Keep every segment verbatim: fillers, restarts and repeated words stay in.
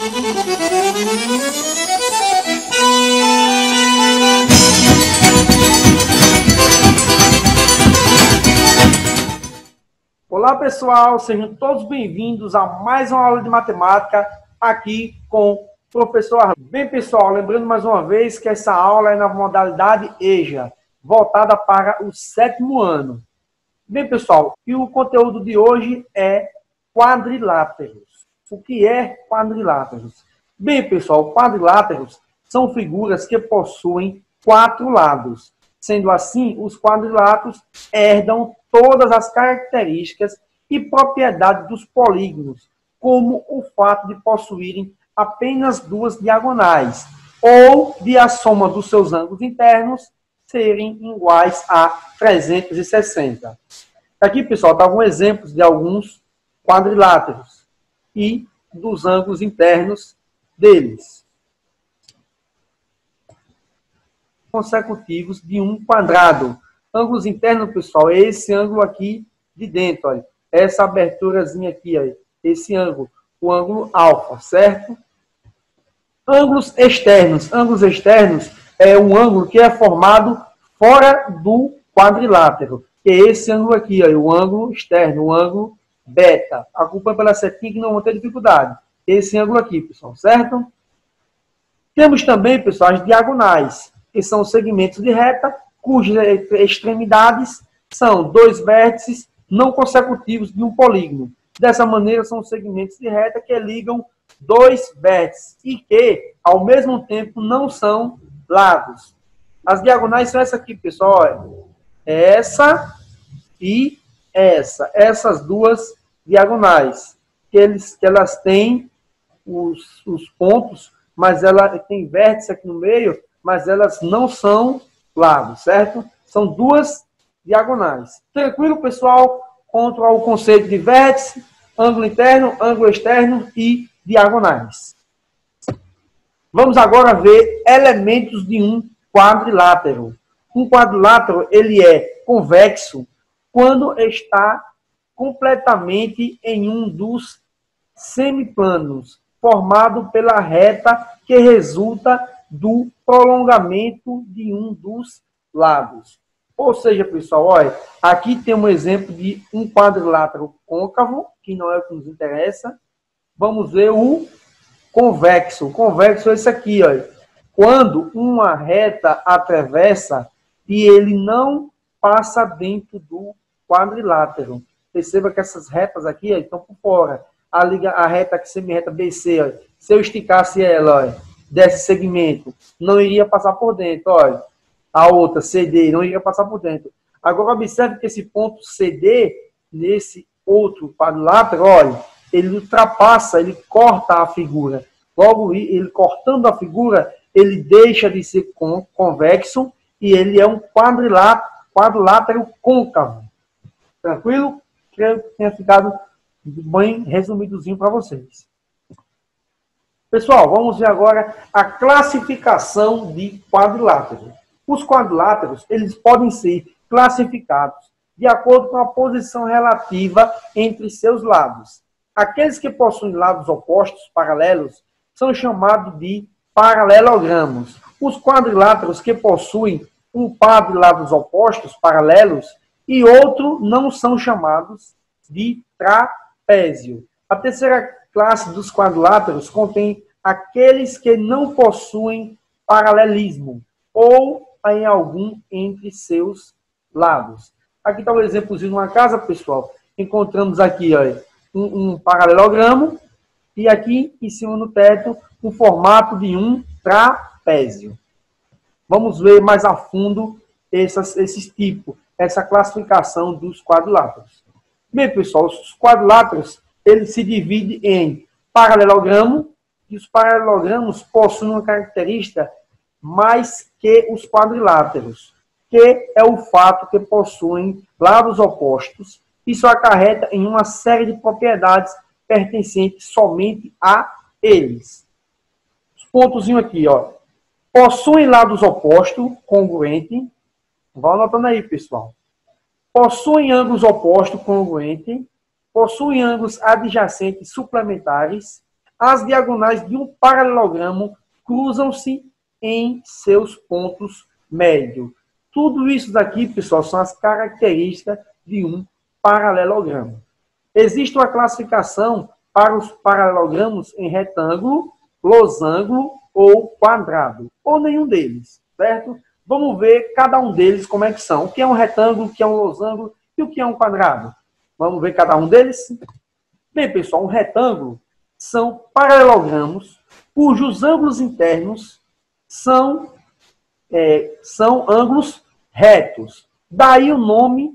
Olá pessoal, sejam todos bem-vindos a mais uma aula de matemática aqui com o professor Arlindo. Bem pessoal, lembrando mais uma vez que essa aula é na modalidade E J A, voltada para o sétimo ano. Bem pessoal, e o conteúdo de hoje é quadriláteros. O que é quadriláteros? Bem pessoal, quadriláteros são figuras que possuem quatro lados. Sendo assim, os quadriláteros herdam todas as características e propriedades dos polígonos, como o fato de possuírem apenas duas diagonais, ou de a soma dos seus ângulos internos serem iguais a trezentos e sessenta. Aqui, pessoal, está alguns exemplos de alguns quadriláteros e dos ângulos internos deles. Consecutivos de um quadrado. Ângulos internos, pessoal, é esse ângulo aqui de dentro, olha. Essa aberturazinha aqui, olha. Esse ângulo, o ângulo alfa, certo? Ângulos externos. Ângulos externos é um ângulo que é formado fora do quadrilátero, que é esse ângulo aqui, olha, o ângulo externo, o ângulo beta. Acompanhe pela setinha que não vão ter dificuldade. Esse ângulo aqui, pessoal, certo? Temos também, pessoal, as diagonais, que são segmentos de reta, cujas extremidades são dois vértices não consecutivos de um polígono. Dessa maneira, são segmentos de reta que ligam dois vértices e que, ao mesmo tempo, não são lados. As diagonais são essa aqui, pessoal. Olha. Essa e essa. Essas duas diagonais. Que, eles, que elas têm os, os pontos, mas ela tem vértice aqui no meio, mas elas não são lados, certo? São duas diagonais. Tranquilo, pessoal? Quanto ao conceito de vértice, ângulo interno, ângulo externo e diagonais. Vamos agora ver elementos de um quadrilátero. Um quadrilátero, ele é convexo quando está completamente em um dos semiplanos, formado pela reta que resulta do prolongamento de um dos lados. Ou seja, pessoal, olha, aqui tem um exemplo de um quadrilátero côncavo, que não é o que nos interessa. Vamos ver o convexo. O convexo é esse aqui, olha. Quando uma reta atravessa e ele não passa dentro do quadrilátero. Perceba que essas retas aqui, olha, estão por fora. A, liga, a reta que semi-reta B C, olha, se eu esticasse ela, olha, desse segmento, não iria passar por dentro, olha. A outra, C D, não iria passar por dentro. Agora, observe que esse ponto C D, nesse outro quadrilátero, olha, ele ultrapassa, ele corta a figura. Logo, ele cortando a figura, ele deixa de ser convexo e ele é um quadrilátero, quadrilátero côncavo. Tranquilo? Creio que tenha ficado bem resumidozinho para vocês. Pessoal, vamos ver agora a classificação de quadriláteros. Os quadriláteros, eles podem ser classificados de acordo com a posição relativa entre seus lados. Aqueles que possuem lados opostos, paralelos, são chamados de paralelogramos. Os quadriláteros que possuem um par de lados opostos, paralelos, e outro não são chamados de trapézio. A terceira classe dos quadriláteros contém aqueles que não possuem paralelismo ou em algum entre seus lados. Aqui está o exemplozinho de uma casa, pessoal. Encontramos aqui, olha, um, um paralelogramo e aqui em cima no teto o formato de um trapézio. Vamos ver mais a fundo essas, esses tipos, essa classificação dos quadriláteros. Bem, pessoal, os quadriláteros eles se dividem em paralelogramo, e os paralelogramos possuem uma característica mais que os quadriláteros, que é o fato que possuem lados opostos. Isso acarreta em uma série de propriedades pertencentes somente a eles. Os pontos aqui, ó. Possuem lados opostos, congruentes. Vão anotando aí, pessoal. Possuem ângulos opostos, congruentes. Possuem ângulos adjacentes suplementares. as diagonais de um paralelogramo cruzam-se em seus pontos médios. Tudo isso daqui, pessoal, são as características de um paralelogramo. Existe uma classificação para os paralelogramos em retângulo, losango ou quadrado, ou nenhum deles, certo? Vamos ver cada um deles como é que são. O que é um retângulo, o que é um losango e o que é um quadrado. Vamos ver cada um deles? Bem, pessoal, um retângulo são paralelogramos cujos ângulos internos são, é, são ângulos retos. Daí o nome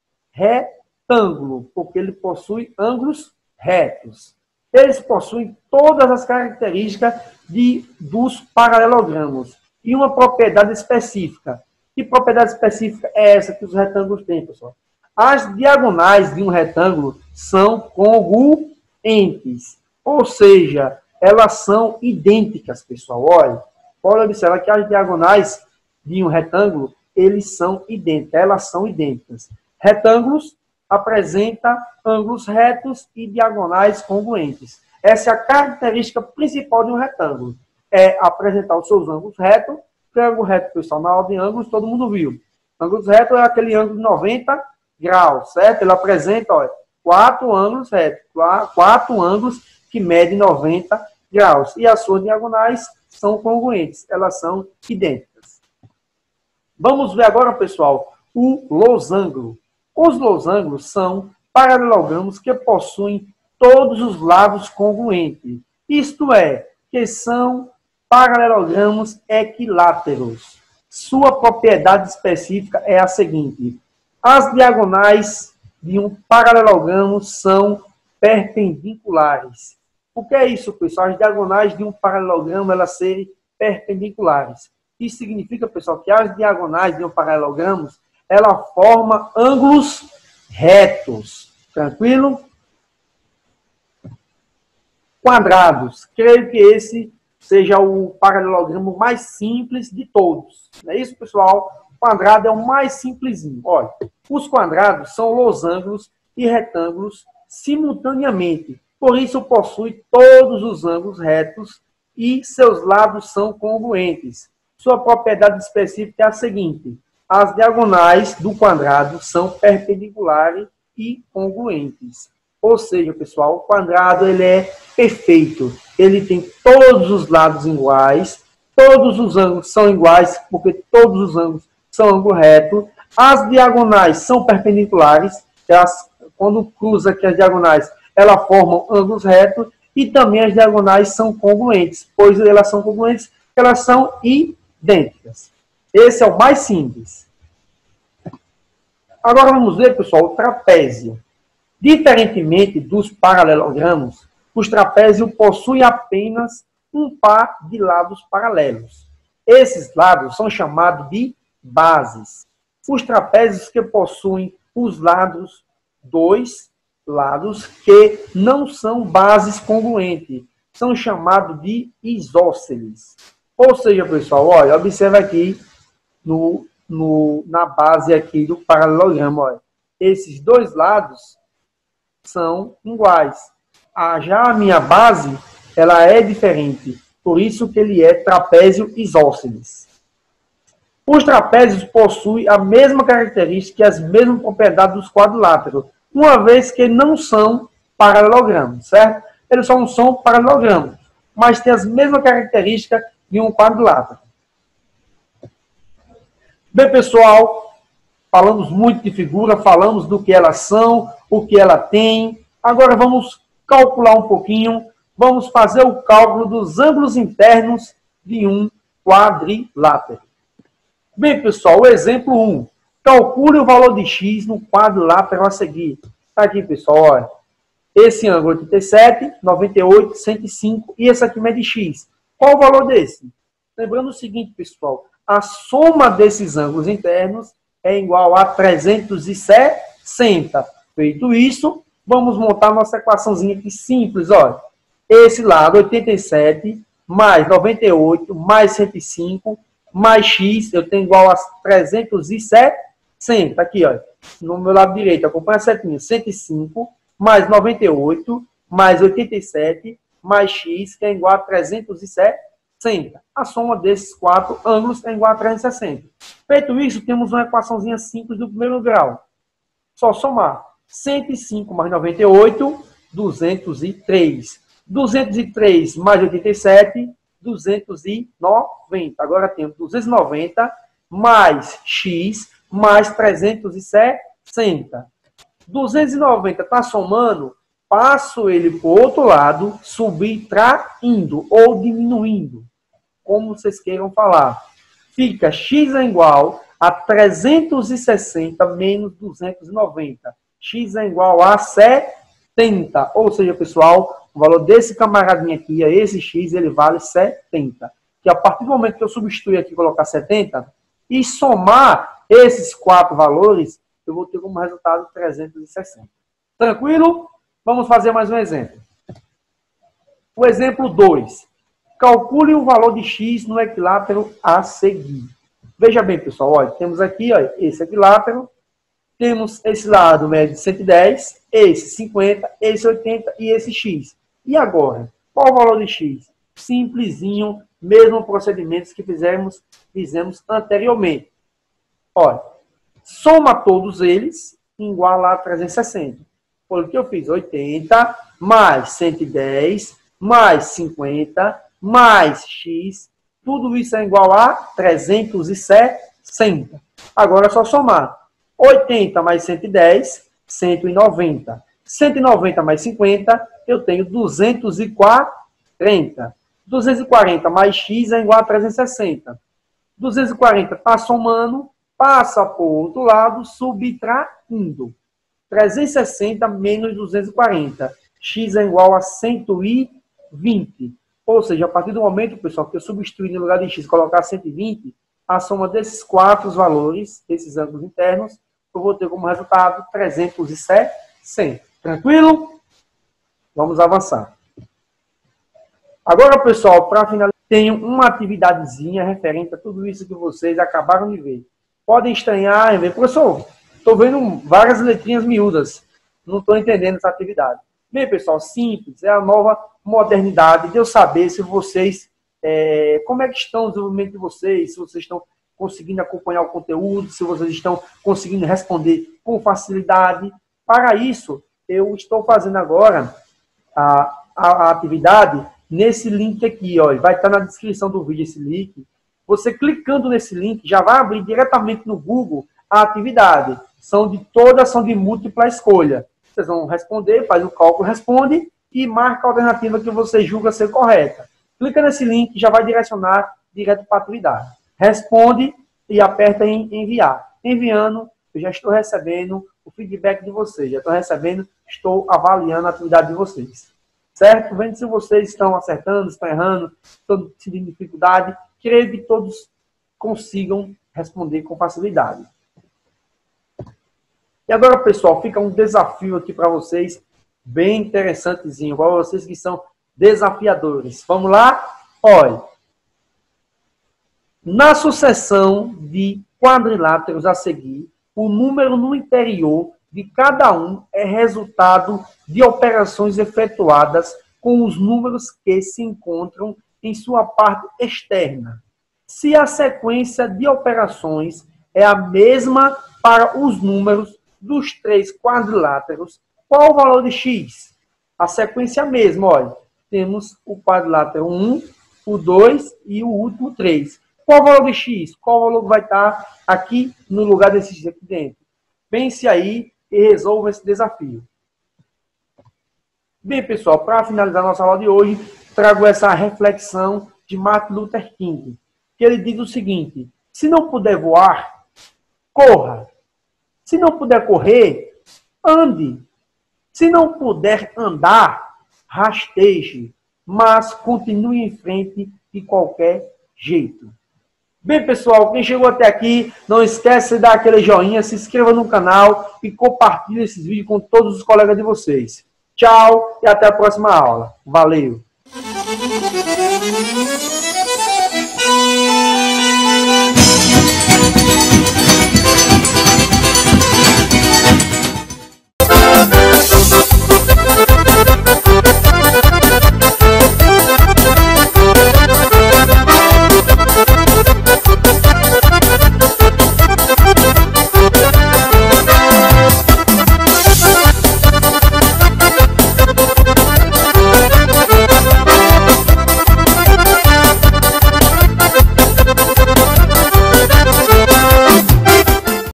retângulo, porque ele possui ângulos retos. Eles possuem todas as características de, dos paralelogramos e uma propriedade específica. Que propriedade específica é essa que os retângulos têm, pessoal? As diagonais de um retângulo são congruentes, ou seja, elas são idênticas, pessoal. Olha, pode observar que as diagonais de um retângulo, eles são idênticas, elas são idênticas. Retângulos apresentam ângulos retos e diagonais congruentes. Essa é a característica principal de um retângulo, é apresentar os seus ângulos retos. O ângulo reto, pessoal, na aula de ângulos, todo mundo viu. Ângulos retos é aquele ângulo de noventa graus, certo? Ele apresenta, olha, quatro ângulos retos, quatro ângulos que medem noventa graus. E as suas diagonais são congruentes, elas são idênticas. Vamos ver agora, pessoal, o losango. Os losangos são paralelogramos que possuem todos os lados congruentes. Isto é, que são paralelogramos equiláteros. Sua propriedade específica é a seguinte: as diagonais de um paralelogramo são perpendiculares. O que é isso, pessoal? As diagonais de um paralelogramo elas serem perpendiculares. Isso significa, pessoal, que as diagonais de um paralelogramo ela forma ângulos retos. Tranquilo? Quadrados. Creio que esse seja o paralelogramo mais simples de todos. Não é isso, pessoal? O quadrado é o mais simplesinho. Olha, os quadrados são losangos e retângulos simultaneamente. Por isso, possui todos os ângulos retos e seus lados são congruentes. Sua propriedade específica é a seguinte: as diagonais do quadrado são perpendiculares e congruentes. Ou seja, pessoal, o quadrado ele é perfeito. Ele tem todos os lados iguais, todos os ângulos são iguais, porque todos os ângulos são ângulo reto. As diagonais são perpendiculares, elas, quando cruza aqui as diagonais, elas formam ângulos retos, e também as diagonais são congruentes, pois elas são congruentes, elas são idênticas. Esse é o mais simples. Agora vamos ver, pessoal, o trapézio. Diferentemente dos paralelogramos, os trapézios possuem apenas um par de lados paralelos. Esses lados são chamados de bases. Os trapézios que possuem os lados, dois lados que não são bases congruentes, são chamados de isósceles. Ou seja, pessoal, olha, observa aqui no, no, na base aqui do paralelogramo, olha, esses dois lados são iguais. Ah, já a minha base, ela é diferente. Por isso que ele é trapézio isósceles. Os trapézios possuem a mesma característica e as mesmas propriedades dos quadriláteros, uma vez que não são paralelogramos, certo? Eles só não são paralelogramos, mas têm as mesmas características de um quadrilátero. Bem, pessoal, falamos muito de figura, falamos do que elas são, o que ela tem. Agora vamos calcular um pouquinho, vamos fazer o cálculo dos ângulos internos de um quadrilátero. Bem, pessoal, o exemplo um. Calcule o valor de x no quadrilátero a seguir. Está aqui, pessoal, olha. Esse ângulo oitenta e sete, noventa e oito, cento e cinco e esse aqui mede x. Qual o valor desse? Lembrando o seguinte, pessoal, a soma desses ângulos internos é igual a trezentos e sessenta. Feito isso, vamos montar nossa equaçãozinha aqui simples, olha. Esse lado, oitenta e sete, mais noventa e oito, mais cento e cinco, mais x, eu tenho igual a trezentos e sessenta. Aqui, olha, no meu lado direito, acompanha a setinha, cento e cinco, mais noventa e oito, mais oitenta e sete, mais x, que é igual a trezentos e sessenta. A soma desses quatro ângulos é igual a trezentos e sessenta. Feito isso, temos uma equaçãozinha simples do primeiro grau. Só somar. cento e cinco mais noventa e oito, duzentos e três. duzentos e três mais oitenta e sete, duzentos e noventa. Agora temos duzentos e noventa mais x mais trezentos e sessenta. duzentos e noventa está somando, passo ele para o outro lado, subtraindo ou diminuindo, como vocês queiram falar. Fica x é igual a trezentos e sessenta menos duzentos e noventa. X é igual a setenta. Ou seja, pessoal, o valor desse camaradinho aqui, esse x, ele vale setenta. Que a partir do momento que eu substituir aqui e colocar setenta, e somar esses quatro valores, eu vou ter como resultado trezentos e sessenta. Tranquilo? Vamos fazer mais um exemplo. O exemplo dois. Calcule o valor de x no equilátero a seguir. Veja bem, pessoal, olha, temos aqui ó, esse equilátero, temos esse lado médio de cento e dez, esse cinquenta, esse oitenta e esse x. E agora, qual o valor de x? Simplesinho, mesmo procedimentos que fizemos, fizemos anteriormente. Olha, soma todos eles, igual a trezentos e sessenta. Foi o que eu fiz, oitenta mais cento e dez mais cinquenta mais x, tudo isso é igual a trezentos e sessenta. Agora é só somar. oitenta mais cento e dez, cento e noventa. cento e noventa mais cinquenta, eu tenho duzentos e quarenta. duzentos e quarenta mais x é igual a trezentos e sessenta. duzentos e quarenta está somando, passa para o outro lado, subtraindo. trezentos e sessenta menos duzentos e quarenta. X é igual a cento e vinte. Ou seja, a partir do momento, pessoal, que eu substituir no lugar de x e colocar cento e vinte, a soma desses quatro valores, esses ângulos internos, eu vou ter como resultado trezentos e sessenta. Tranquilo? Vamos avançar. Agora, pessoal, para finalizar, tenho uma atividadezinha referente a tudo isso que vocês acabaram de ver. Podem estranhar e ver, professor, estou vendo várias letrinhas miúdas, não estou entendendo essa atividade. Bem, pessoal, simples, é a nova modernidade de eu saber se vocês, é, como é que estão o desenvolvimento de vocês, se vocês estão conseguindo acompanhar o conteúdo, se vocês estão conseguindo responder com facilidade. Para isso, eu estou fazendo agora a, a, a atividade nesse link aqui, ó, vai estar na descrição do vídeo esse link. Você clicando nesse link, já vai abrir diretamente no Google a atividade. São de todas, são de múltipla escolha. Vocês vão responder, faz o cálculo, responde e marca a alternativa que você julga ser correta. Clica nesse link, já vai direcionar direto para a atividade. Responde e aperta em enviar. Enviando, eu já estou recebendo o feedback de vocês. Já estou recebendo, estou avaliando a atividade de vocês. Certo? Vendo se vocês estão acertando, estão errando, estão tendo dificuldade. Creio que todos consigam responder com facilidade. E agora, pessoal, fica um desafio aqui para vocês, bem interessantezinho, para vocês que são desafiadores. Vamos lá? Olha, na sucessão de quadriláteros a seguir, o número no interior de cada um é resultado de operações efetuadas com os números que se encontram em sua parte externa. Se a sequência de operações é a mesma para os números dos três quadriláteros, qual o valor de x? A sequência é a mesma, olha. Temos o quadrilátero um, o dois e o último três. Qual o valor de x? Qual o valor que vai estar aqui no lugar desse x aqui dentro? Pense aí e resolva esse desafio. Bem, pessoal, para finalizar nossa aula de hoje, trago essa reflexão de Martin Luther King, que ele diz o seguinte: se não puder voar, corra. Se não puder correr, ande. Se não puder andar, rasteje. Mas continue em frente de qualquer jeito. Bem, pessoal, quem chegou até aqui, não esquece de dar aquele joinha, se inscreva no canal e compartilhe esses vídeos com todos os colegas de vocês. Tchau e até a próxima aula. Valeu!